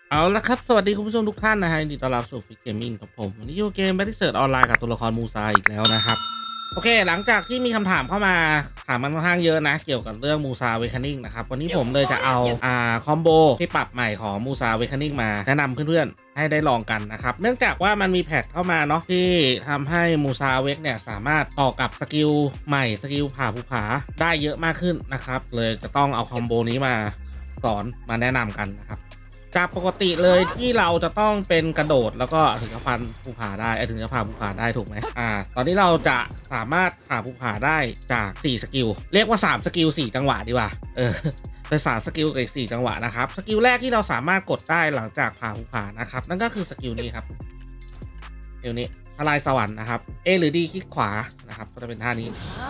เอาละครับสวัสดีคุณผู้ชมทุกท่านนะฮะยินดีต้อนรับสู่ฟิกเกมมิ่งกับผมวันนี้อยู่เกม Battlefield ออนไลน์กับตัวละครมูซาอีกแล้วนะครับโอเคหลังจากที่มีคำถามเข้ามาถามมันค่อนข้างเยอะนะเกี่ยวกับเรื่องมูซาเวคานิ่งนะครับวันนี้ผมเลยจะเอาคอมโบที่ปรับใหม่ของมูซาเวคานิ่งมาแนะนำเพื่อนๆให้ได้ลองกันนะครับเนื่องจากว่ามันมีแพทเข้ามาเนาะที่ทำให้มูซาเวกเนี่ยสามารถต่อกับสกิลใหม่สกิลผ่าภูผาได้เยอะมากขึ้นนะครับเลยจะต้องเอาคอมโบนี้มาสอนมาแนะนำกันนะครับจากปกติเลยที่เราจะต้องเป็นกระโดดแล้วก็ถึงจะฟันภูผาได้ถึงจะผ่าภูผาได้ถูกไหมตอนนี้เราจะสามารถผ่าภูผาได้จาก4สกิลเรียกว่า3สกิล4จังหวะดีกว่าเป็น3สกิลกับอีก4จังหวะนะครับสกิลแรกที่เราสามารถกดได้หลังจากผ่าภูผานะครับนั่นก็คือสกิลนี้ครับสกิลนี้ทลายสวรรค์นะครับ A หรือ D คลิกขวานะครับก็จะเป็นท่านี้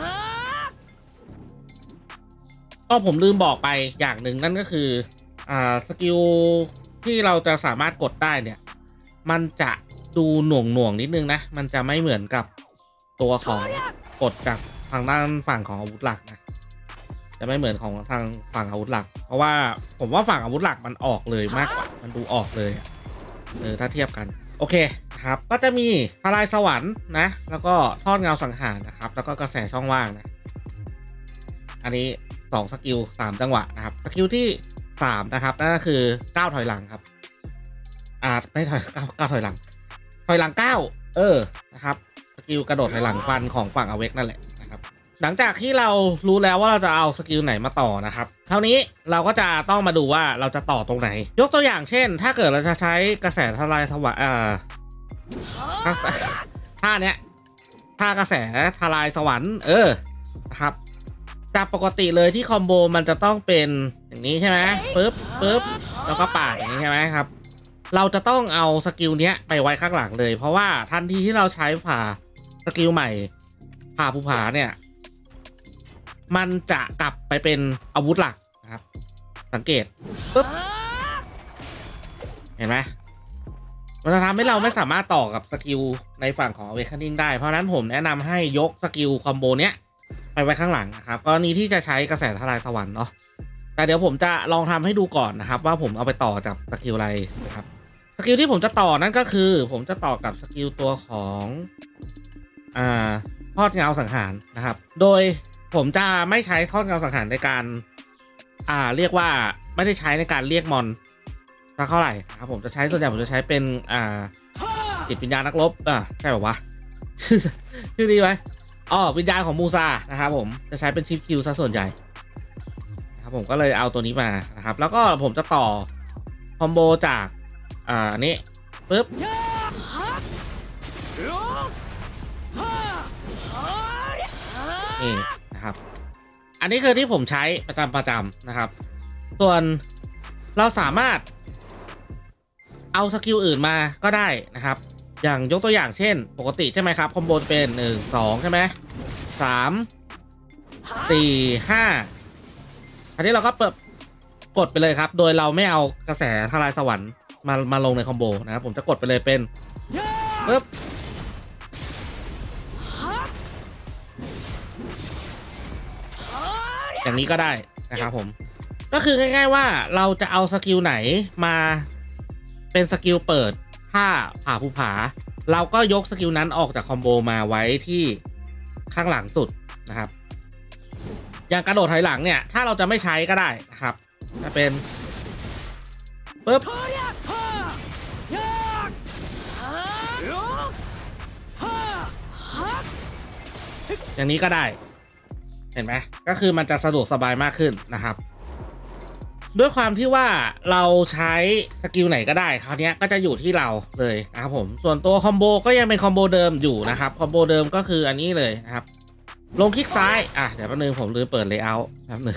ก็ผมลืมบอกไปอย่างหนึ่งนั่นก็คือสกิลที่เราจะสามารถกดได้เนี่ยมันจะดูหน่วงนิดนึงนะมันจะไม่เหมือนกับตัวของกดจากทางด้านฝั่งของอาวุธหลักนะจะไม่เหมือนของทางฝั่งอาวุธหลักเพราะว่าผมว่าฝั่งอาวุธหลักมันออกเลยมากกว่ามันดูออกเลยถ้าเทียบกันโอเคครับก็จะมีทลายสวรรค์นะแล้วก็ทอดเงาสังหารนะครับแล้วก็กระแสช่องว่างนะอันนี้2สกิล3จังหวะนะครับสกิลที่3นะครับนั่นก็คือก้าวถอยหลังครับไม่ถอยก้าวถอยหลัง9นะครับสกิลกระโดดถอยหลังฟันของฝั่งอเวกนั่นแหละนะครับหลังจากที่เรารู้แล้วว่าเราจะเอาสกิลไหนมาต่อนะครับคราวนี้เราก็จะต้องมาดูว่าเราจะต่อตรงไหนยกตัวอย่างเช่นถ้าเกิดเราจะใช้กระแสทลายถวายท่าเนี้ยท่ากระแสทลายสวรรค์นะครับจากปกติเลยที่คอมโบมันจะต้องเป็นอย่างนี้ใช่ไหมปึ๊บแล้วก็ปาดอย่างนี้ใช่ไหมครับเราจะต้องเอาสกิลเนี้ยไปไว้ข้างหลังเลยเพราะว่าทันทีที่เราใช้ผ่าสกิลใหม่ผ่าภูผาเนี่ยมันจะกลับไปเป็นอาวุธหลักนะครับสังเกตปึ๊บเห็นไหมมันจะทำให้เราไม่สามารถต่อกับสกิลในฝั่งของ Awakening ได้เพราะนั้นผมแนะนำให้ยกสกิลคอมโบเนี้ยไปไว้ข้างหลังนะครับกรณีที่จะใช้กระแสทลายสวรรค์เนาะแต่เดี๋ยวผมจะลองทำให้ดูก่อนนะครับว่าผมเอาไปต่อจากสกิลอะไรนะครับสกิลที่ผมจะต่อนั่นก็คือผมจะต่อกับสกิลตัวของทอดเงาสังหารนะครับโดยผมจะไม่ใช้ทอดเงาสังหารในการเรียกว่าไม่ได้ใช้ในการเรียกมอนสักเท่าไหร่นะครับผมจะใช้ส่วนใหญ่ผมจะใช้เป็นจิตวิญญาณนักรบใช่ป่าววะชื่อดีไหมวิญญาณของมูซานะครับผมจะใช้เป็นชิปคิวซะส่วนใหญ่นะครับผมก็เลยเอาตัวนี้มานะครับแล้วก็ผมจะต่อคอมโบจากนี้ปึ๊บนี่นะครับอันนี้คือที่ผมใช้ประจำนะครับส่วนเราสามารถเอาสกิลอื่นมาก็ได้นะครับอย่างยกตัวอย่างเช่นปกติใช่ไหมครับคอมโบเป็น1 2ใช่ไหม3 4 5อันนี้เราก็เปิดกดไปเลยครับโดยเราไม่เอากระแสทลายสวรรค์มาลงในคอมโบนะครับผมจะกดไปเลยเป็นปึ๊บอย่างนี้ก็ได้นะครับผมก็คือง่ายๆว่าเราจะเอาสกิลไหนมาเป็นสกิลเปิดถ้าผ่าภูผาเราก็ยกสกิลนั้นออกจากคอมโบมาไว้ที่ข้างหลังสุดนะครับอย่างกระโดดถอยหลังเนี่ยถ้าเราจะไม่ใช้ก็ได้นะครับจะเป็นปึ๊บอย่างนี้ก็ได้เห็นไหมก็คือมันจะสะดวกสบายมากขึ้นนะครับด้วยความที่ว่าเราใช้สกิลไหนก็ได้คราวนี้ก็จะอยู่ที่เราเลยนะครับผมส่วนตัวคอมโบก็ยังเป็นคอมโบเดิมอยู่นะครับคอมโบเดิมก็คืออันนี้เลยนะครับลงคลิกซ้ายเดี๋ยวแป๊บนึงผมลืมเปิดเลเยอร์แป๊บนึง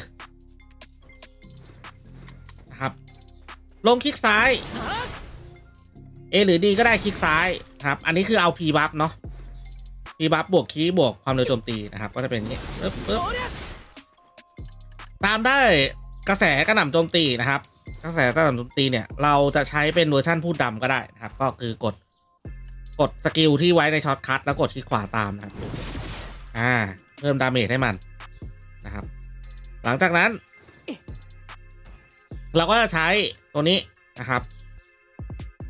นะครับลงคลิกซ้าย A หรือ D ก็ได้คลิกซ้ายครับอันนี้คือเอา P buff เนาะ P buff บวกคีย์บวกความเร็วโจมตีนะครับก็จะเป็นนี้ปึ๊บตามได้กระแสกระหน่ำโจมตีนะครับกระแสกระหน่ำโจมตีเนี่ยเราจะใช้เป็นเวอร์ชั่นพูดดำก็ได้นะครับก็คือกดสกิลที่ไว้ในช็อตคัทแล้วกดคลิกขวาตามนะครับเพิ่มดาเมจให้มันนะครับหลังจากนั้นเราก็จะใช้ตัวนี้นะครับ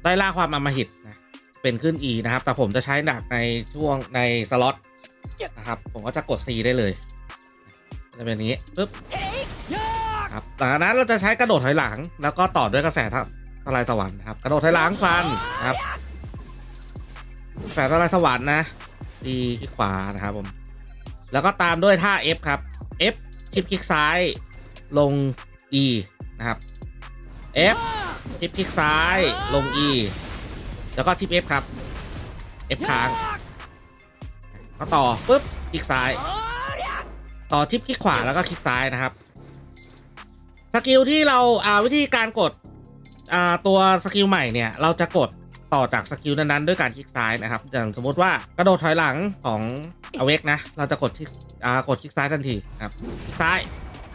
ได้ล่าความอำมหิตนะเป็นขึ้น E นะครับแต่ผมจะใช้หนักในช่วงในสล็อตนะครับผมก็จะกด C ได้เลยจะเป็นนี้ปึ๊บครับจากนั้นเราจะใช้กระโดดถอยหลังแล้วก็ต่อด้วยกระแสทลายสวรรค์ครับกระโดดถอยหลังฟันนะครับกระแสทลายสวรรค์นะดีที่ขวานะครับผมแล้วก็ตามด้วยท่า F ครับ F ชิปคลิกซ้ายลง E นะครับ F ชิปคลิกซ้ายลง E แล้วก็ชิป F ครับ F ค้างก็ต่อปุ๊บคลิกซ้ายต่อชิปคลิกขวาแล้วก็คลิกซ้ายนะครับสกิลที่เราวิธีการกดตัวสกิลใหม่เนี่ยเราจะกดต่อจากสกิลนั้นๆด้วยการคลิกซ้ายนะครับอย่างสมมติว่ากระโดดถอยหลังของอเวกนะเราจะกดคลิกซ้ายทันทีครับคลิกซ้าย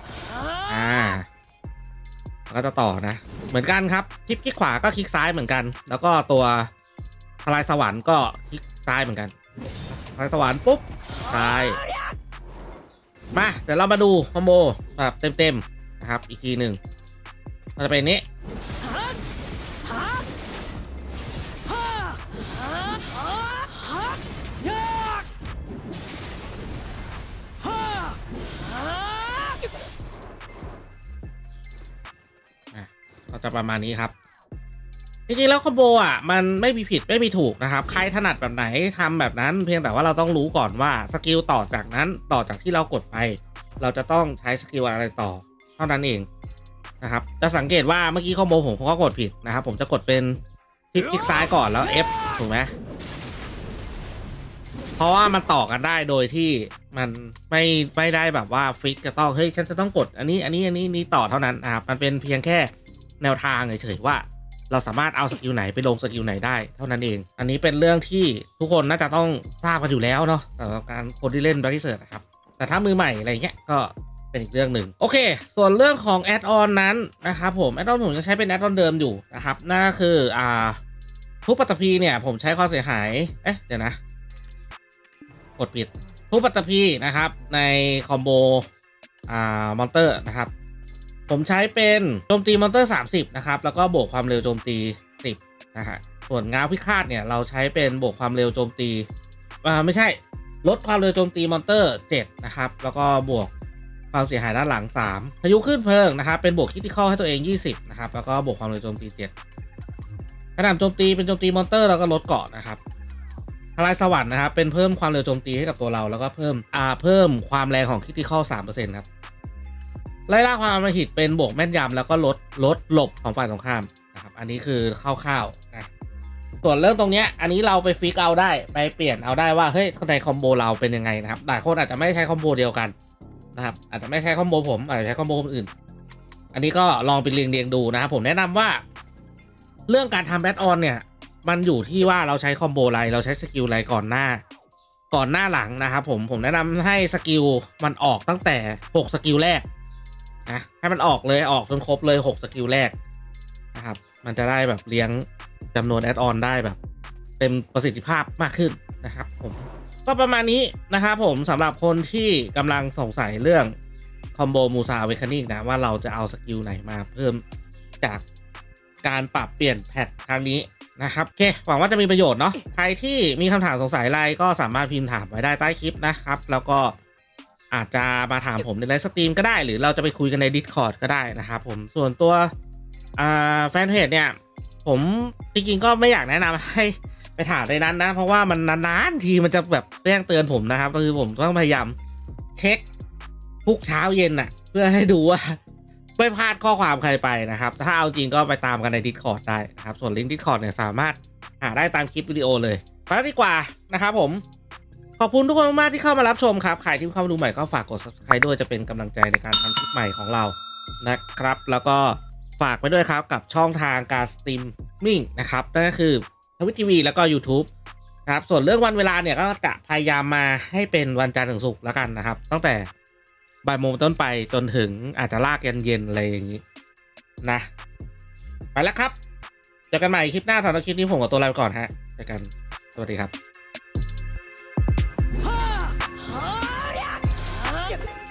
แล้วก็จะต่อนะเหมือนกันครับคลิกขวาก็คลิกซ้ายเหมือนกันแล้วก็ตัวทลายสวรรค์ก็คลิกซ้ายเหมือนกันทลายสวรรค์ปุ๊บซ้ายมาเดี๋ยวเรามาดูคอมโบแบบเต็มๆนะครับอีกทีหนึ่งมันจะเป็นนี้ก็จะประมาณนี้ครับจริงๆแล้วคอมโบมันไม่มีผิดไม่มีถูกนะครับใครถนัดแบบไหนทำแบบนั้นเพียงแต่ว่าเราต้องรู้ก่อนว่าสกิลต่อจากนั้นต่อจากที่เรากดไปเราจะต้องใช้สกิลอะไรต่อเท่านั้นเองนะครับจะสังเกตว่าเมื่อกี้คอมโบผมก็กดผิดนะครับผมจะกดเป็นทิปคลิกซ้ายก่อนแล้ว F ถูกไหมเพราะว่ามันต่อกันได้โดยที่มันไม่ได้แบบว่าฟิกจะต้องเฮ้ยฉันจะต้องกดอันนี้ต่อเท่านั้นนะครับมันเป็นเพียงแค่แนวทางเฉยๆว่าเราสามารถเอาสกิลไหนไปลงสกิลไหนได้เท่านั้นเองอันนี้เป็นเรื่องที่ทุกคนน่าจะต้องทราบกันอยู่แล้วเนาะสำหรับการคนที่เล่น Battlefield นะครับแต่ถ้ามือใหม่อะไรเงี้ยก็เป็นอีกเรื่องหนึ่งโอเคส่วนเรื่องของแอดออนนั้นนะครับผมแอดออนผมจะใช้เป็นแอดออนเดิมอยู่นะครับนั่นก็คือทุบปัตตภีเนี่ยผมใช้ความเสียหายเดี๋ยวนะกดผิดทุบปัตตภีนะครับในคอมโบมอนเตอร์นะครับผมใช้เป็นโจมตีมอนเตอร์30นะครับแล้วก็บวกความเร็วโจมตี10นะฮะส่วนง้าวพิฆาตเนี่ยเราใช้เป็นบวกความเร็วโจมตีไม่ใช่ลดความเร็วโจมตีมอนเตอร์7นะครับแล้วก็บวกความเสียหายด้านหลัง3พายุขึ้นเพลิงนะครับเป็นบวกคิดที่ข้อให้ตัวเอง20นะครับแล้วก็บวกความเร็วโจมตี7กระหน่ำโจมตีเป็นโจมตีมอนเตอร์แล้วก็ลดเกาะนะครับทลายสวรรค์นะครับเป็นเพิ่มความเร็วโจมตีให้กับตัวเราแล้วก็เพิ่มความแรงของคิดที่ข้อ 3% ครับไล่ล่าความอำมหิตเป็นบวกแม่นยำแล้วก็ลดหลบของฝ่ายตรงข้ามนะครับอันนี้คือคร่าวๆนะส่วนเรื่องตรงเนี้ยอันนี้เราไปฟิกเอาได้ไปเปลี่ยนเอาได้ว่าเฮ้ยในคอมโบเราเป็นยังไงนะครับหลายคนอาจจะไม่ใช้คอมโบเดียวกันนะครับอาจจะไม่ใช้คอมโบผมอาจจะใช้คอมโบอื่นอันนี้ก็ลองไปเรียงดูนะครับผมแนะนำว่าเรื่องการทำแบทออนเนี่ยมันอยู่ที่ว่าเราใช้คอมโบอะไรเราใช้สกิลอะไรก่อนหน้าหลังนะครับผมแนะนำให้สกิลมันออกตั้งแต่6สกิลแรกนะให้มันออกจนครบเลย6สกิลแรกนะครับมันจะได้แบบเลี้ยงจำนวนแอดออนได้แบบเต็มประสิทธิภาพมากขึ้นนะครับผมก็ประมาณนี้นะครับผมสำหรับคนที่กำลังสงสัยเรื่องคอมโบมูซาเวคานิ่งนะว่าเราจะเอาสกิลไหนมาเพิ่มจากการปรับเปลี่ยนแพทครั้งนี้นะครับโอเคหวังว่าจะมีประโยชน์เนาะใครที่มีคำถามสงสัยอะไรก็สามารถพิมพ์ถามไว้ได้ใต้คลิปนะครับแล้วก็อาจจะมาถามผมในไลฟ์สตรีมก็ได้หรือเราจะไปคุยกันใน Discord ก็ได้นะครับผมส่วนตัวแฟนเพจเนี่ยผมจริงๆก็ไม่อยากแนะนำให้ไปถามในนั้นนะเพราะว่ามันนานๆทีมันจะแบบแจ้งเตือนผมนะครับคือผมต้องพยายามเช็คทุกเช้าเย็นเพื่อให้ดูว่าไม่พลาดข้อความใครไปนะครับถ้าเอาจริงก็ไปตามกันใน Discord ได้นะครับส่วนลิงก์ Discord เนี่ยสามารถหาได้ตามคลิปวิดีโอเลยไปแล้วดีกว่านะครับผมขอบคุณทุกคนมากที่เข้ามารับชมครับใครที่เข้ามาดูใหม่ก็ฝากกด Subscribe ด้วยจะเป็นกำลังใจในการทำคลิปใหม่ของเรานะครับแล้วก็ฝากไปด้วยครับกับช่องทางการสตรีมมิ่งนะครับนั่นก็คือทวิตทีวีแล้วก็ YouTube ครับส่วนเรื่องวันเวลาเนี่ยก็จะพยายามมาให้เป็นวันจันทร์ถึงศุกร์แล้วกันนะครับตั้งแต่บ่ายโมงต้นไปจนถึงอาจจะลากยันเย็นอะไรอย่างนี้นะไปแล้วครับเจอกันใหม่คลิปหน้าสำหรับคลิปนี้ผมกับตัวลาไปก่อนฮะเจอกันสวัสดีครับ